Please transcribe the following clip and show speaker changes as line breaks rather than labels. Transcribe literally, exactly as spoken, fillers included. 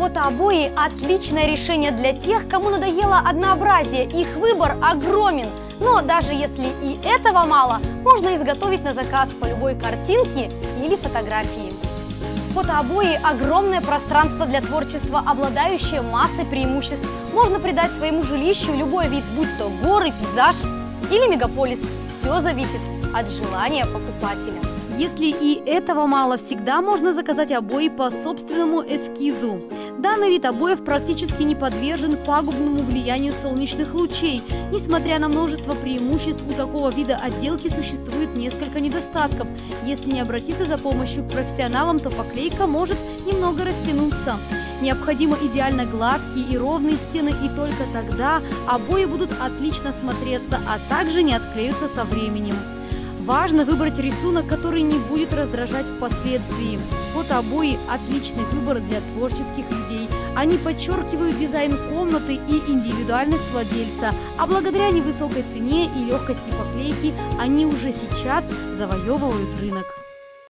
Фотообои – отличное решение для тех, кому надоело однообразие. Их выбор огромен. Но даже если и этого мало, можно изготовить на заказ по любой картинке или фотографии. Фотообои – огромное пространство для творчества, обладающее массой преимуществ. Можно придать своему жилищу любой вид, будь то горы, пейзаж или мегаполис. Все зависит от желания покупателя. Если и этого мало, всегда можно заказать обои по собственному эскизу. Данный вид обоев практически не подвержен пагубному влиянию солнечных лучей. Несмотря на множество преимуществ, у такого вида отделки существует несколько недостатков. Если не обратиться за помощью к профессионалам, то поклейка может немного растянуться. Необходимо идеально гладкие и ровные стены, и только тогда обои будут отлично смотреться, а также не отклеются со временем. Важно выбрать рисунок, который не будет раздражать впоследствии. Фотообои – отличный выбор для творческих людей. Они подчеркивают дизайн комнаты и индивидуальность владельца, а благодаря невысокой цене и легкости поклейки они уже сейчас завоевывают рынок.